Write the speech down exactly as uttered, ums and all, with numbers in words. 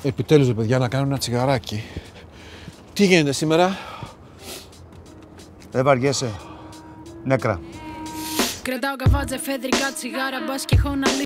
Επιτέλους, ρε παιδιά, να κάνω ένα τσιγαράκι. Τι γίνεται σήμερα? Δεν βαριέσαι. Νέκρα. Κρατάω καφάτζε, φεδρικά τσιγάρα, μπας και έχω να